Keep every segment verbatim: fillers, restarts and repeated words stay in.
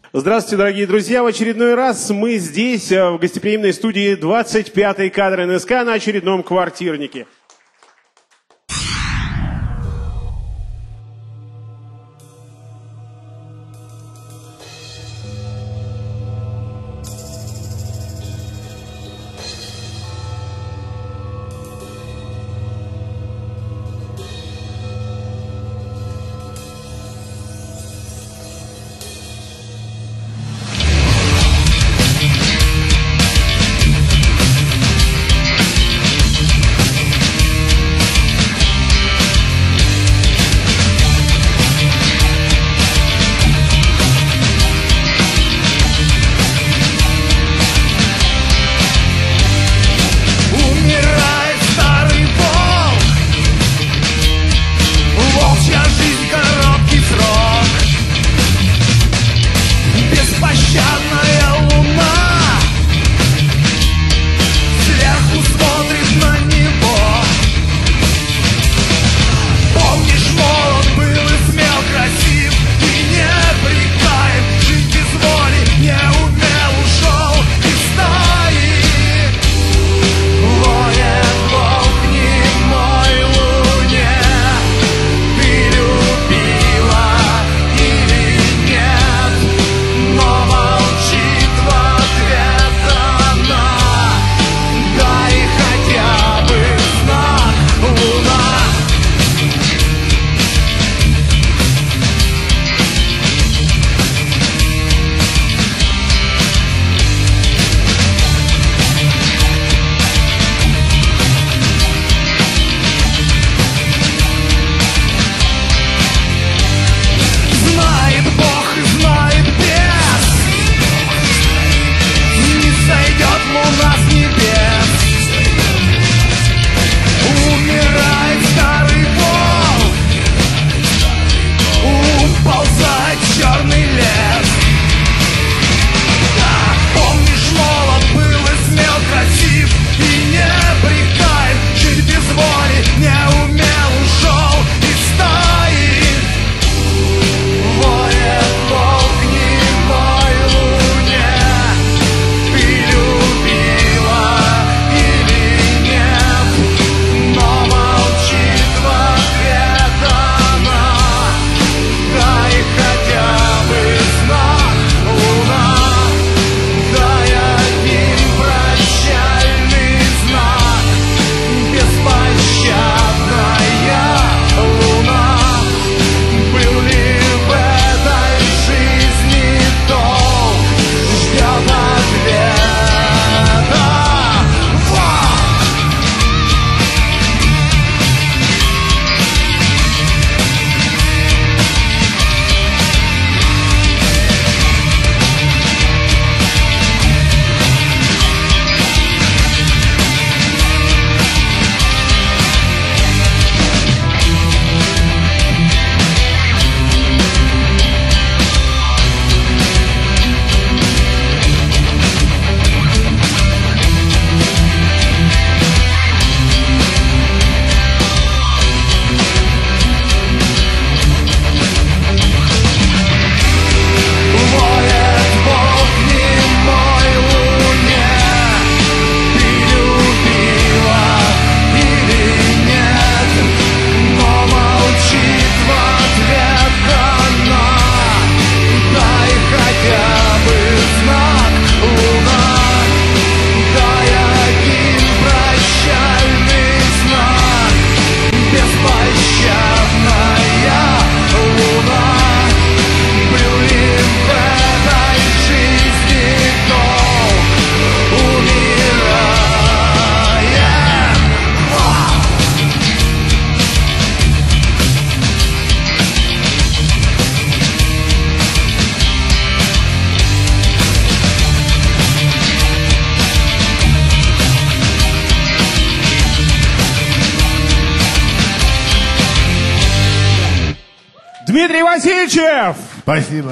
Здравствуйте, дорогие друзья! В очередной раз мы здесь, в гостеприимной студии двадцать пятый кадр эн эс ка на очередном квартирнике. Дмитрий Васильчев! Спасибо.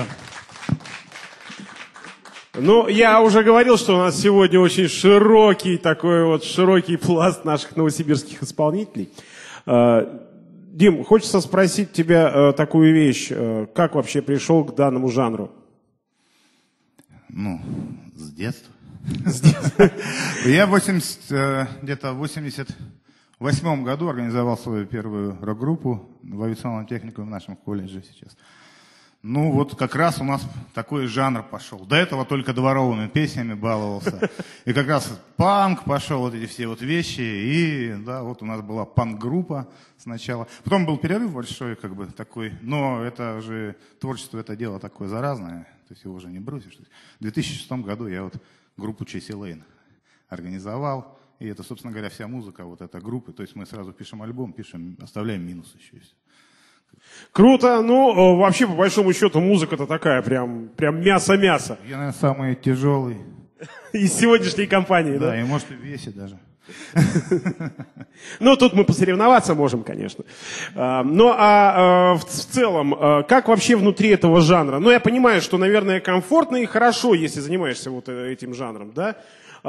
Ну, я уже говорил, что у нас сегодня очень широкий, такой вот широкий пласт наших новосибирских исполнителей. Дим, хочется спросить тебя такую вещь. Как вообще пришел к данному жанру? Ну, с детства. С детства. Я где-то в восемьдесят восьмом году организовал свою первую рок-группу в авиационном техникуме в нашем колледже сейчас. Ну, вот как раз у нас такой жанр пошел. До этого только дворовыми песнями баловался. И как раз панк пошел, вот эти все вот вещи. И, да, вот у нас была панк-группа сначала. Потом был перерыв большой, как бы такой. Но это же, творчество, это дело такое заразное. То есть его уже не бросишь. В две тысячи шестом году я вот группу Чейси Лейн организовал. И это, собственно говоря, вся музыка вот этой группы. То есть мы сразу пишем альбом, пишем, оставляем минус еще и все. Круто. Ну, вообще, по большому счету, музыка-то такая, прям, прям мясо-мясо. Я, наверное, самый тяжелый. Из сегодняшней компании, да? Да, и может и весит даже. Ну, тут мы посоревноваться можем, конечно. Ну, а в целом, как вообще внутри этого жанра? Ну, я понимаю, что, наверное, комфортно и хорошо, если занимаешься вот этим жанром, да?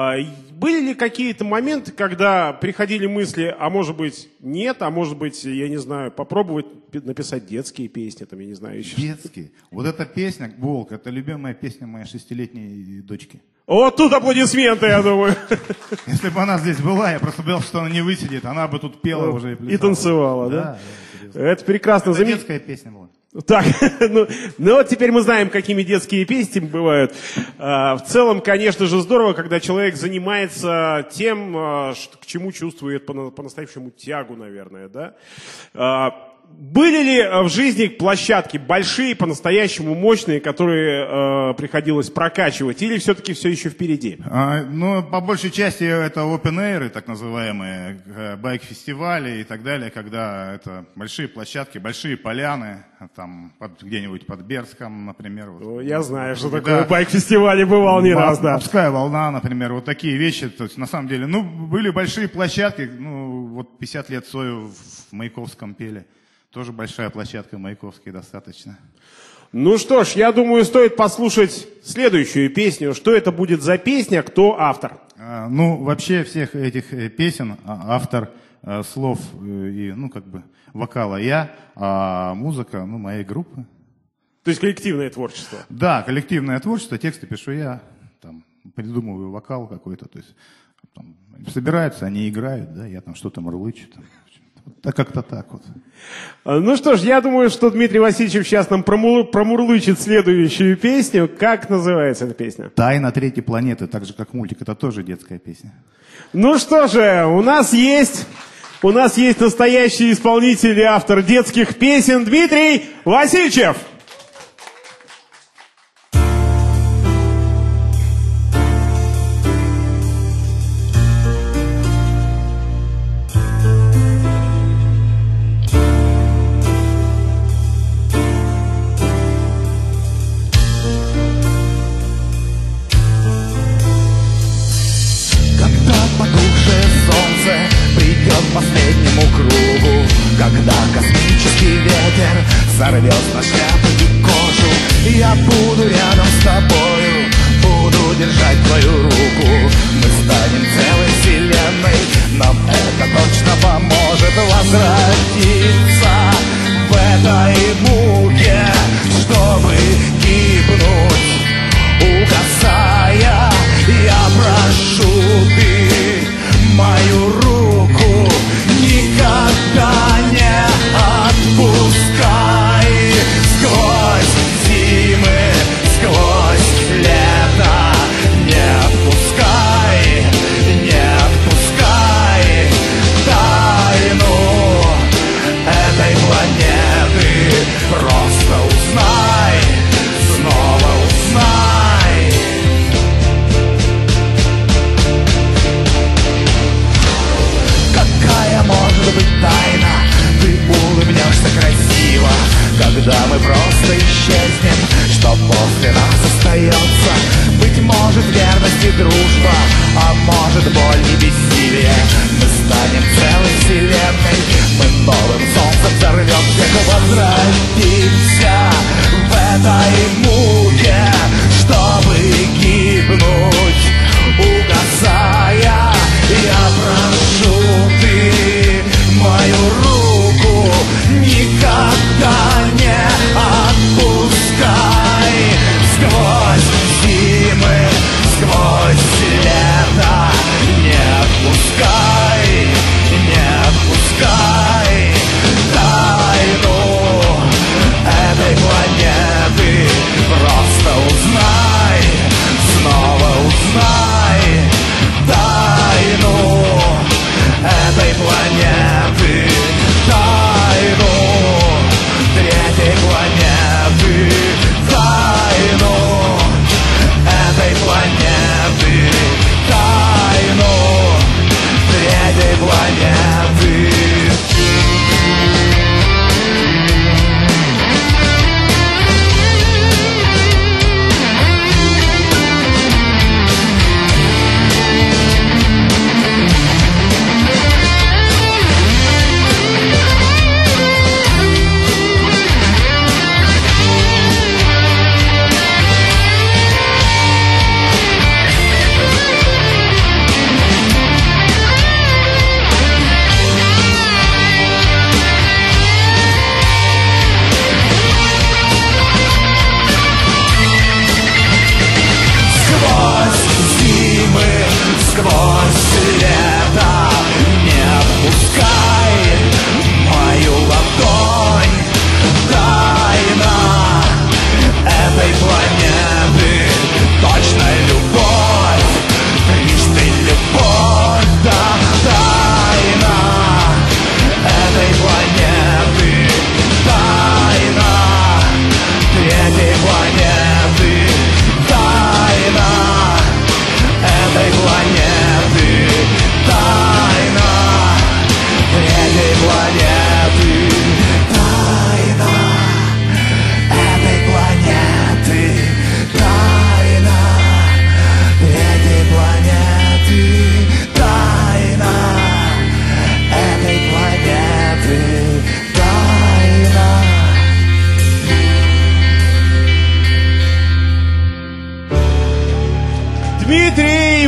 Были ли какие-то моменты, когда приходили мысли, а может быть нет, а может быть, я не знаю, попробовать написать детские песни, там, я не знаю, еще. Детские? Вот эта песня «Волк» — это любимая песня моей шестилетней дочки. Вот тут аплодисменты, я думаю. Если бы она здесь была, я просто боялся, что она не высидит, она бы тут пела уже и плясала. И танцевала, да? Да, это прекрасно. Это детская песня была. Так, ну, ну вот теперь мы знаем, какими детские песни бывают. А, в целом, конечно же, здорово, когда человек занимается тем, а, что, к чему чувствует по- по-настоящему тягу, наверное, да? А, были ли в жизни площадки большие, по-настоящему мощные, которые э, приходилось прокачивать, или все-таки все еще впереди? А, ну, по большей части это open-air, так называемые, байк-фестивали и так далее, когда это большие площадки, большие поляны, там под, где-нибудь под Бердском, например. Вот. Ну, я знаю, что такое да. Байк-фестивале, бывал не раз, да. Морская волна, например, вот такие вещи, то есть на самом деле, ну, были большие площадки, ну, вот пятьдесят лет Цою в Маяковском пели. Тоже большая площадка, Маяковский достаточно. Ну что ж, я думаю, стоит послушать следующую песню. Что это будет за песня, кто автор? А, ну, вообще всех этих песен автор а, слов и, ну, как бы, вокала я, а музыка, ну, моей группы. То есть коллективное творчество? Да, коллективное творчество, тексты пишу я, там, придумываю вокал какой-то, то есть там, собираются, они играют, да, я там что-то мурлычу, там. Да как-то так вот. Ну что ж, я думаю, что Дмитрий Васильевич сейчас нам промур... промурлычет следующую песню. Как называется эта песня? «Тайна третьей планеты», так же как мультик, это тоже детская песня. Ну что же, у нас есть, у нас есть настоящий исполнитель и автор детских песен Дмитрий Васильевич. Последнему кругу, когда космический ветер сорвет на шляпу и кожу, я буду рядом с тобою, буду держать твою руку. Мы станем целой вселенной, нам это точно поможет возвратиться в этой муке, чтобы гибнуть, угасая. Я прошу, ты мою руку никогда не отпускай. Сквозь зимы, сквозь лето не отпускай, не отпускай тайну этой планеты. Просто узнай, снова узнай. Какая может быть тайна? Ты улыбнешься красиво, когда мы просто исчезнем. Что после нас остается? Быть может, верность и дружба, а может, боль и бессилие. Мы станем целой вселенной, мы новым солнцем взорвем всех. Возвратимся в этой муке, чтобы гибнуть, угасая. Я прошу, ты мою руку никогда не отпускай. Сквозь зимы,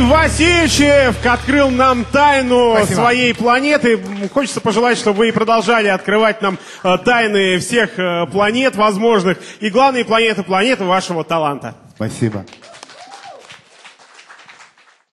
Васильчев открыл нам тайну Спасибо. своей планеты. Хочется пожелать, чтобы вы продолжали открывать нам э, тайны всех э, планет возможных. И главные планеты, планеты вашего таланта. Спасибо.